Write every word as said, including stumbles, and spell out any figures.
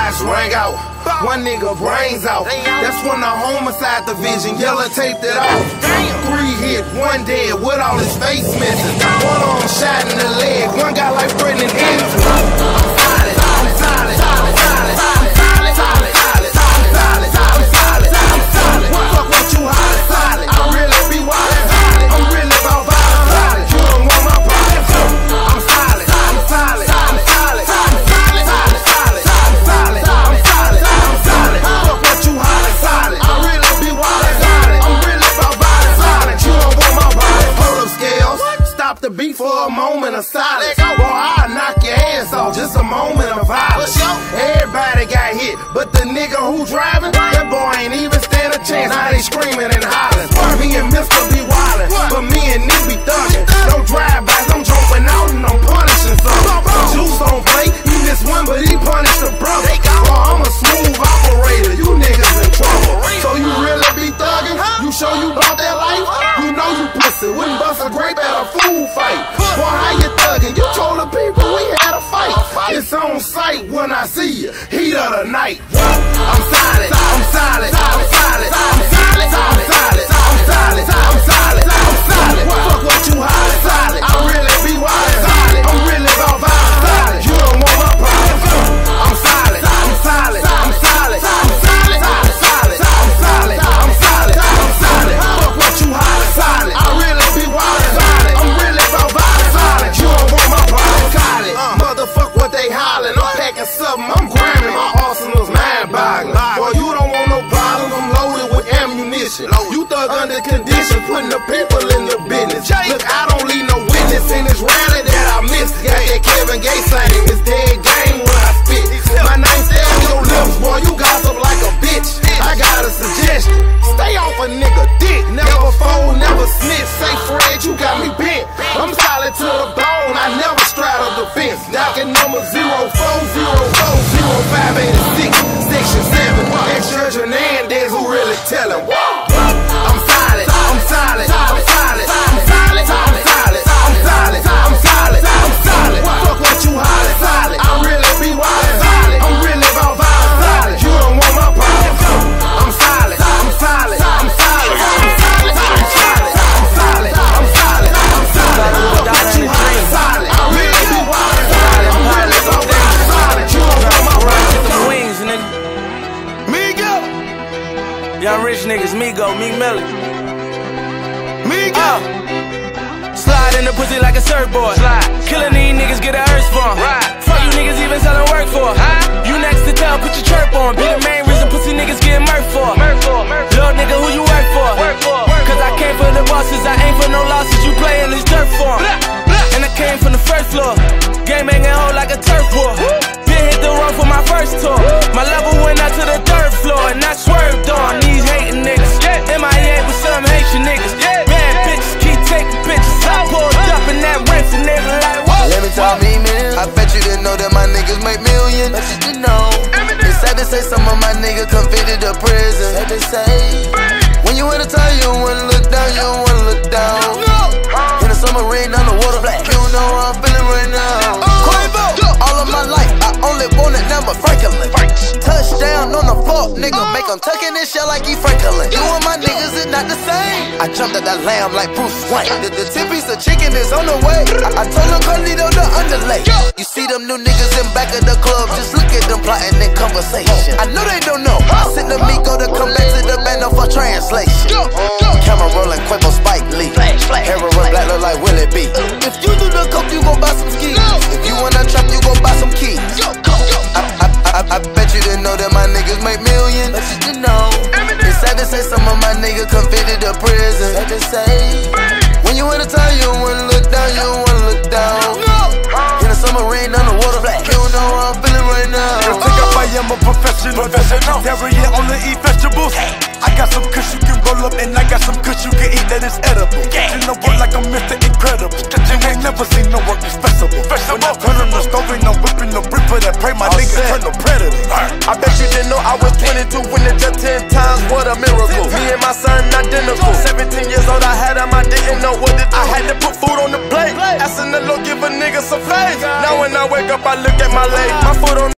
lights rang out, one nigga brains out. That's when the homicide division yellow taped it off. Three hit, one dead with all his face missing. One arm shot in the leg, one got life threatening injuries. I'm solid, I'm solid, I'm solid, I'm solid, solid, solid, solid, solid, I'm solid, I'm solid. Fuck what you holler, solid. I really be wild, solid. I'm really about violence, solid. You don't want my problems. I'm solid, I'm solid, I'm solid, I'm solid, solid, solid, I'm solid, I'm solid, I'm solid. Fuck what you holler, solid. I really be wild, solid. I'm really about violence, solid. You don't want my problems. Hold up, scales. Stop the beat for a moment of silence. Boy, I'll knock your ass off. Just a moment of violence. Everybody got hit, but the nigga who driving, that boy ain't even stand a chance. Now they screaming and hollering. Me and Mister be wildin', but me and Nick be thuggin'. No drive-bys, I'm jumping out and I'm punishing some. Juice don't play, he missed one, but he punished the brother. Boy, I'm a smooth operator. You niggas in trouble. So you really be thuggin'? You show you about that life? You know you pussy. Wouldn't bust a grape at a food fight. Boy, how you thuggin'? You told the people we had a fight. It's on sight when I see you. Heat of the night. I'm solid. I'm solid. I'm solid. I'm solid. I'm solid. I'm solid. I'm solid. I'm solid. Fuck what you holler, solid. I really be wild, solid. I'm really about violence, solid. You don't want my problems. I'm solid. I'm solid. I'm solid. I'm solid. I'm solid. I'm solid. I'm solid. I'm solid. Fuck what you holler, solid. I really be wild, solid. I'm really about violence, solid. You don't want my problems, solid. Motherfuck what they hollering. I'm packing something. I'm grinding. My arsenal's mind-boggling. Boy, you don't want no problems. I'm loaded with ammunition. You thug under conditions, putting the people in the business. Look, I don't leave no witness in this rally that I missed. Got that Kevin Gates thing. It's dead game when I spit. My name stay on your lips, boy. You gossip like a bitch. I got a suggestion. Stay off a nigga dick. Never fold, never snitch. Say Fred, you got me bent. I'm solid to the bone. I never straddle the fence. Docket number zero four zero four zero five eight six, section seven. Ex-Judge Hernandez who really tellin'. I'm solid. I'm solid. I'm solid. I'm solid. I'm solid. I'm solid. I'm solid. I'm solid. Fuck what you holler, solid. I really be wild, solid. I'm really about violence, solid. You don't want my problems. I'm solid. I'm solid. I'm solid. I'm solid. I'm solid. I'm solid. I'm solid. I'm solid. Fuck what you holler, solid. I really be wild, solid. I'm really about violence, solid. You don't want my problems. Them wings, nigga. Migo. Young rich niggas, Migo, Meek Millie. Migo. Uh, slide in the pussy like a surfboard. Slide. Killing these niggas, get a hearse for 'em. Right. Fuck you niggas even selling work for. Huh? You next to tell, put your chirp on. Be the main reason pussy niggas get murked for. Murk for. Little nigga, who you work for? Work for. Cause I came for the bosses, I ain't for no losses. You playin' this dirt for 'em. And I came from the first floor. Game hanging hole like a turf war. Been hit the road for my first tour. My level went out to the third floor, and I swerved on these hating niggas. M I A with some Haitian niggas. Bad bitches keep taking pictures. I pulled up in that rent, and nigga like, whoa. Let me talk me, man. I bet you didn't know that my niggas make millions. Bet you didn't know. It's sad to say some of my niggas convicted to prison. Sad to say. When you in the time, you don't wanna look down, you don't wanna look down. In the summer rain on the water, you don't know how I'm feeling right now. All of my life, I only wanted number Franklin. Touchdown on the floor, nigga, make him tuck in his shell like he Franklin. You and my niggas is not the same. I jumped at that lamb like Bruce Wayne. The, the ten piece of chicken is on the way. I, I told him Carlito the underlay. You see them new niggas in back of the club, just look at them plotting in conversation. I know they don't know. I sent the Migo to come back to the band for translation. Camera rolling, Quavo, Spike Lee. Hair run black, look like Willie B. If you do the coke, you gon' buy some skis. If you wanna trap, you gon' buy some keys. I, I, I, I bet you didn't know that my niggas make millions. Bet you didn't know. It's sad to say some of my niggas convicted to prison. Sad to say. When you in the time, you don't wanna look down, you don't wanna look down. In the summer rain on the water, you don't know how I'm feeling right now. Pick up, I am a professional. Professional. Vegetarian, only eat vegetables. I got some kush you can roll up, and I got some kush you can eat that is edible. You know what, like I'm Mister Incredible. You ain't never seen no work that's festival. When I turn on the stove, and I'm whipping the brick for that pray, my nigga turn to predator. I bet you didn't know I was twenty-two when it just ten times. What a miracle. Me and my son identical. seventeen years old, I had him, I didn't know what to do. I had to put food on the plate. Asking the Lord, give a nigga some faith. Now when I wake up, I look at my leg. My foot on